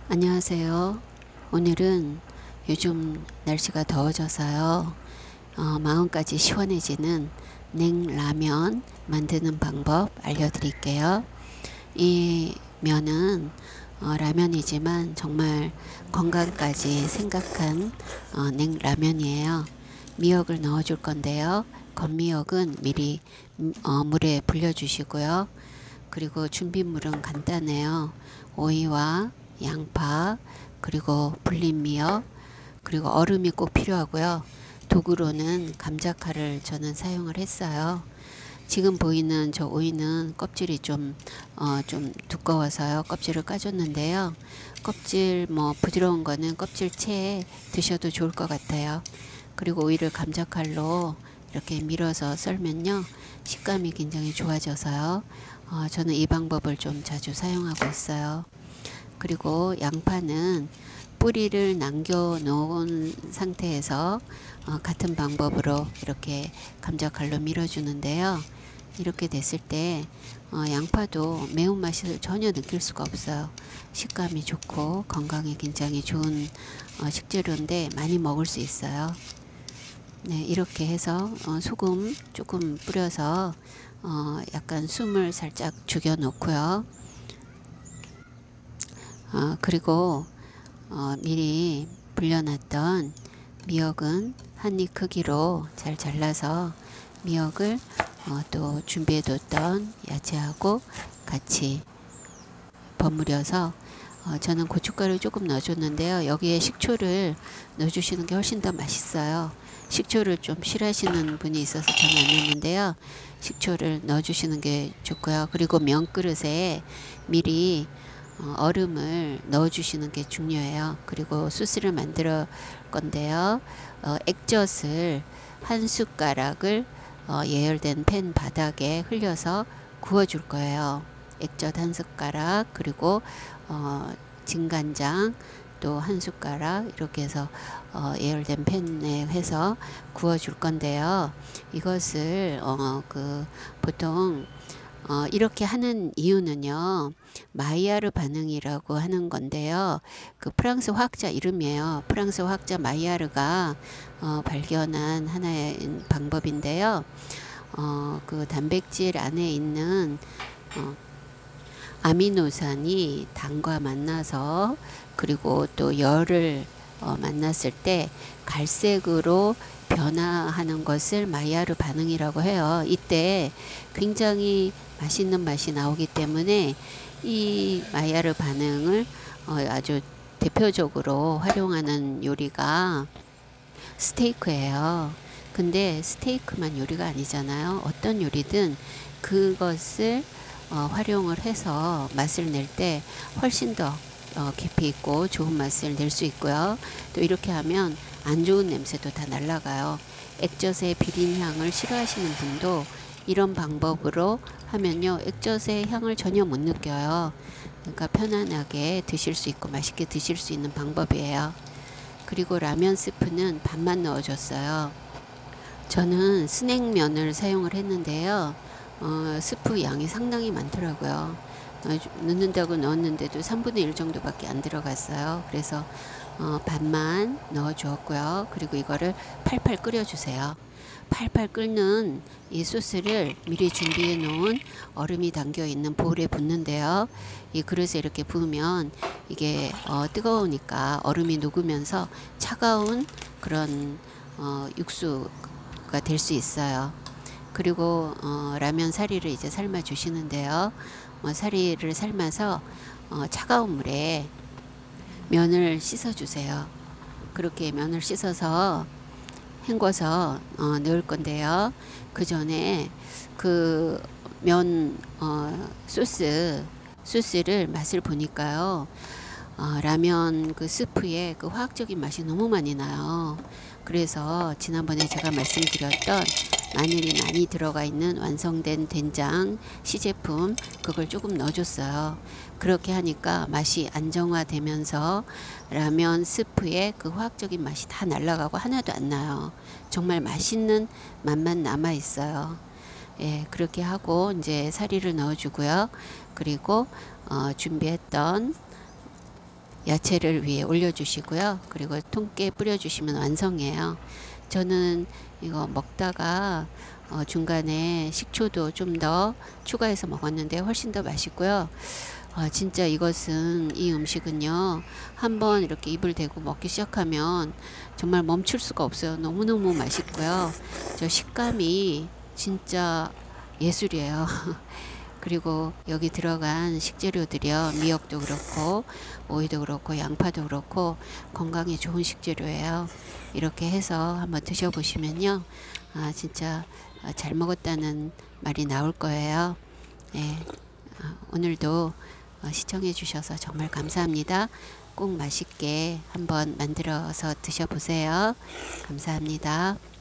안녕하세요. 오늘은 요즘 날씨가 더워져서요. 마음까지 시원해지는 냉라면 만드는 방법 알려드릴게요. 이 면은 라면이지만 정말 건강까지 생각한 냉라면이에요. 미역을 넣어줄 건데요. 건미역은 미리 물에 불려주시고요. 그리고 준비물은 간단해요. 오이와 양파, 그리고 불린 미역, 그리고 얼음이 꼭 필요하고요. 도구로는 감자칼을 저는 사용을 했어요. 지금 보이는 저 오이는 껍질이 좀 두꺼워서요. 껍질을 까줬는데요. 껍질 부드러운 거는 껍질 채 드셔도 좋을 것 같아요. 그리고 오이를 감자칼로 이렇게 밀어서 썰면요. 식감이 굉장히 좋아져서요. 저는 이 방법을 좀 자주 사용하고 있어요. 그리고 양파는 뿌리를 남겨 놓은 상태에서 같은 방법으로 이렇게 감자칼로 밀어주는데요. 이렇게 됐을 때 양파도 매운맛을 전혀 느낄 수가 없어요. 식감이 좋고 건강에 굉장히 좋은 식재료인데 많이 먹을 수 있어요. 네, 이렇게 해서 소금 조금 뿌려서 약간 숨을 살짝 죽여 놓고요. 그리고 미리 불려놨던 미역은 한 입 크기로 잘 잘라서 미역을 또 준비해뒀던 야채하고 같이 버무려서 저는 고춧가루 조금 넣어줬는데요. 여기에 식초를 넣어주시는 게 훨씬 더 맛있어요. 식초를 좀 싫어하시는 분이 있어서 저는 안 넣는데요. 식초를 넣어주시는 게 좋고요. 그리고 면 그릇에 미리 얼음을 넣어주시는 게 중요해요. 그리고 소스를 만들 건데요. 액젓을 한 숟가락을 예열된 팬 바닥에 흘려서 구워줄 거예요. 액젓 한 숟가락, 그리고 진간장 또 한 숟가락 이렇게 해서 예열된 팬에 해서 구워줄 건데요. 이것을 보통 이렇게 하는 이유는요. 마이야르 반응이라고 하는 건데요. 그 프랑스 화학자 이름이에요. 프랑스 화학자 마이야르가 발견한 하나의 방법인데요. 그 단백질 안에 있는 아미노산이 당과 만나서 그리고 또 열을 만났을 때 갈색으로 변화하는 것을 마이야르 반응이라고 해요. 이때 굉장히 맛있는 맛이 나오기 때문에 이 마이야르 반응을 아주 대표적으로 활용하는 요리가 스테이크예요. 근데 스테이크만 요리가 아니잖아요. 어떤 요리든 그것을 활용을 해서 맛을 낼 때 훨씬 더 깊이 있고 좋은 맛을 낼 수 있고요. 또 이렇게 하면 안 좋은 냄새도 다 날아가요. 액젓의 비린 향을 싫어하시는 분도 이런 방법으로 하면요. 액젓의 향을 전혀 못 느껴요. 그러니까 편안하게 드실 수 있고 맛있게 드실 수 있는 방법이에요. 그리고 라면 스프는 반만 넣어줬어요. 저는 스낵면을 사용을 했는데요. 스프 양이 상당히 많더라고요. 넣는다고 넣었는데도 3분의 1 정도밖에 안 들어갔어요. 그래서 반만 넣어 주었고요. 그리고 이거를 팔팔 끓여 주세요. 팔팔 끓는 이 소스를 미리 준비해 놓은 얼음이 담겨 있는 볼에 붓는데요. 이 그릇에 이렇게 부으면 이게 뜨거우니까 얼음이 녹으면서 차가운 그런 육수가 될 수 있어요. 그리고 라면 사리를 이제 삶아 주시는데요. 사리를 삶아서 차가운 물에 면을 씻어 주세요. 그렇게 면을 씻어서 헹궈서 넣을 건데요. 그 전에 그 면 소스를 맛을 보니까요. 라면 그 스프에 그 화학적인 맛이 너무 많이 나요. 그래서 지난번에 제가 말씀드렸던 마늘이 많이 들어가 있는 완성된 된장 시제품 그걸 조금 넣어줬어요. 그렇게 하니까 맛이 안정화되면서 라면 스프에 그 화학적인 맛이 다 날아가고 하나도 안 나요. 정말 맛있는 맛만 남아 있어요. 예, 그렇게 하고 이제 사리를 넣어주고요. 그리고 준비했던 야채를 위에 올려주시고요. 그리고 통깨 뿌려주시면 완성이에요. 저는 이거 먹다가 중간에 식초도 좀 더 추가해서 먹었는데 훨씬 더 맛있고요. 진짜 이것은, 이 음식은요, 한번 이렇게 입을 대고 먹기 시작하면 정말 멈출 수가 없어요. 너무너무 맛있고요. 저 식감이 진짜 예술이에요. 그리고 여기 들어간 식재료들이요, 미역도 그렇고 오이도 그렇고 양파도 그렇고 건강에 좋은 식재료예요. 이렇게 해서 한번 드셔보시면요, 진짜 잘 먹었다는 말이 나올 거예요. 예, 오늘도 시청해 주셔서 정말 감사합니다. 꼭 맛있게 한번 만들어서 드셔보세요. 감사합니다.